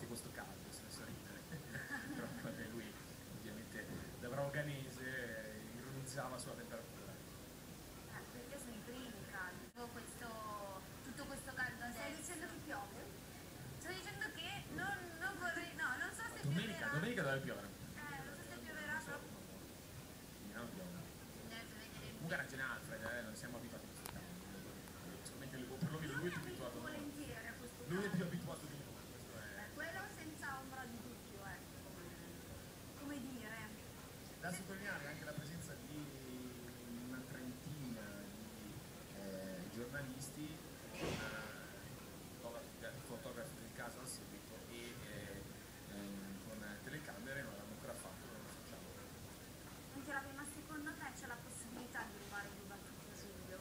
questo caldo, se ne so ridere. Però vabbè, lui ovviamente da bravo ghanese ironizzava sulla temperatura. Perché sono i primi caldi. Tutto questo caldo adesso. Stai dicendo che piove? Sto dicendo che non vorrei, no, non so se pioverà. Domenica dove piove? Non so se pioverà proprio. Milano piove. Comunque era ragione Alfred, non siamo abituati a questo caldo. Perlomeno lui è più abituato. Volentieri a questo caldo. Lui è più abituato di noi, questo è. Quello senza ombra di dubbio, come dire. Da sottolineare anche la presenza di una trentina di giornalisti con fotografi del caso al seguito e con telecamere non l'hanno ancora fatto, non lo facciamo. Ma secondo te c'è la possibilità di rubare il dibattito Giulio?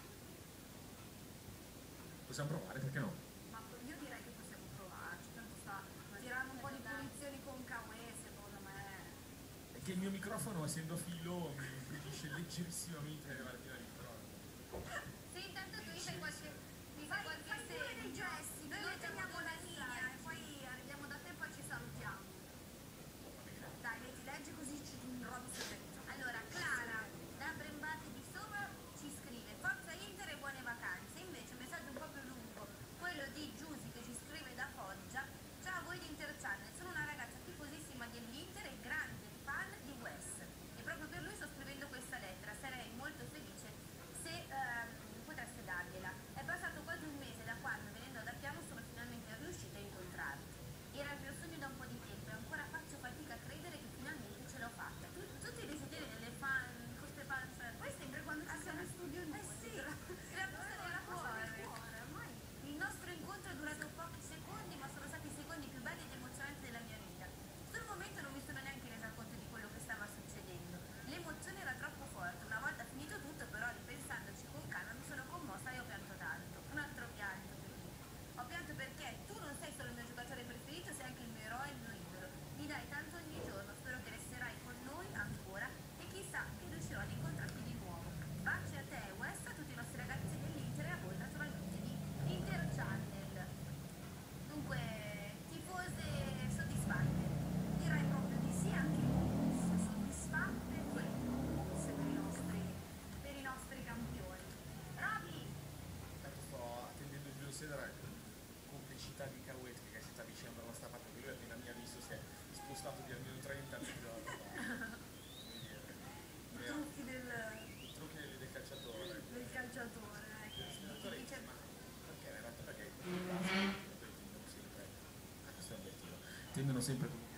Possiamo provare, perché no? Ma io direi che possiamo provarci, tanto sta tirando un po' di punizioni con Kawè, secondo me. È che il mio microfono, essendo filo, mi impedisce leggerissimamente di arrivare fino al microfono. Sì, intanto tu fai qualche segno dei gesti, noi le teniamo la linea e poi arriviamo da te e poi ci salutiamo. Dai, metti, leggi così ci rovi segreto. Allora, Clara, da Brembati di Sopra ci scrive Forza Inter e buone vacanze. Invece, un messaggio un po' più lungo, quello di Giusy che ci scrive da Foggia. Ciao a voi di Inter Channel, sono una ragazza tifosissima dell'Inter e grande fan di Wes. E proprio per lui sto scrivendo questa lettera, sarei molto felice se potreste dargliela. È passato quasi un mese da quando, venendo da Piano, sono finalmente riuscita a incontrarti. Era il mio sogno da un po' di tempo e ancora faccio fatica a credere che finalmente ce l'ho fatta. Tutti i desideri delle fan, queste fan, poi sempre quando ci siamo in studio noi. Sì, la cosa della cuore. Ormai il nostro incontro è durato pochi secondi, ma sono stati i secondi più belli ed emozionanti della mia vita. Sul momento non mi sono neanche resa conto di quello che stava succedendo. L'emozione era troppo forte. Una volta finito tutto, però, ripensandoci con calma, mi sono commossa e ho pianto tanto. Un altro pianto. Ho pianto perché tu non sei solo il mio giocatore preferito, sei anche il mio eroe e il mio idolo. Mi dai tanto ogni giorno, spero che resterai con noi ancora e chissà che riuscirò ad incontrarti di nuovo. Baci a te, West, a tutti i nostri ragazzi dell'Inter e a voi naturalmente di Inter Channel. Dunque, tifose soddisfatte. Direi proprio di sì, anche soddisfatte forse per i nostri campioni. Roby! Intanto sto attendendo Giulio Cesare, complicità di Cauet che si sta avvicinando alla nostra parte, che lui appena mi ha visto si è spostato di almeno 30 metri dalla parte. I trucchi I trucchi del calciatore. del calciatore, Ma perché in realtà perché tendono sempre, questo è un obiettivo, tendono sempre